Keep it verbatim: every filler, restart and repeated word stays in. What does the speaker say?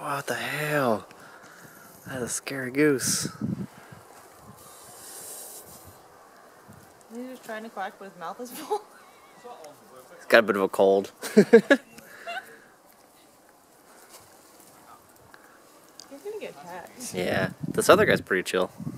What the hell? That's a scary goose. He's just trying to quack, but his mouth is full. He's got a bit of a cold. He's gonna get attacked. Yeah, this other guy's pretty chill.